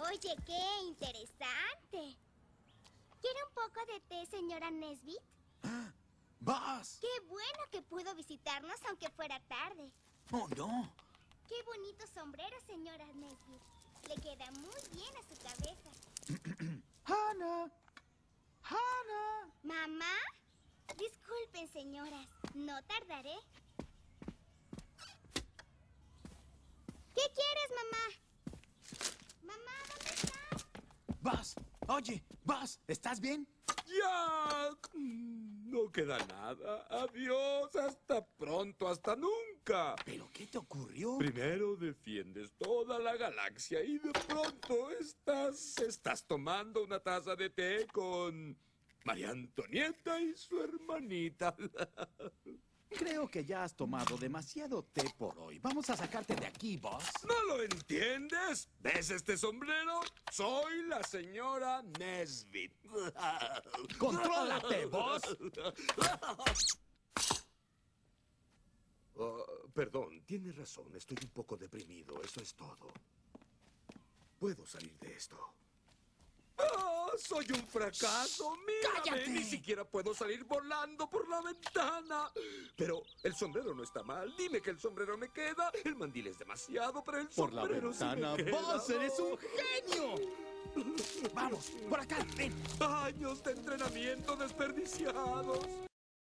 Oye, qué interesante. ¿Quiere un poco de té, señora Nesbit? ¡Buzz! Qué bueno que pudo visitarnos aunque fuera tarde. ¡Oh, no! Qué bonito sombrero, señora Nesbit. Le queda muy bien a su cabeza. ¡Hannah! ¡Hannah! ¿Mamá? Disculpen, señoras. No tardaré. ¿Qué quieres, mamá? Mamá, ¿dónde estás? ¡Buzz! Oye, Buzz, ¿estás bien? ¡Ya! No queda nada. Adiós. Hasta pronto. Hasta nunca. ¿Pero qué te ocurrió? Primero defiendes toda la galaxia y de pronto estás tomando una taza de té con María Antonieta y su hermanita. Creo que ya has tomado demasiado té por hoy. Vamos a sacarte de aquí, Buzz. ¿No lo entiendes? ¿Ves este sombrero? Soy la señora Nesbit. ¡Contrólate, Buzz! Oh, perdón, tienes razón. Estoy un poco deprimido. Eso es todo. Puedo salir de esto. ¡Ah! ¡Soy un fracaso! ¡Mírame! ¡Cállate! Ni siquiera puedo salir volando por la ventana. Pero el sombrero no está mal. Dime que el sombrero me queda. El mandil es demasiado, pero el Por la sombrero sí me ventana, queda. Buzz, eres un genio. Vamos, por acá, ven. Años de entrenamiento desperdiciados.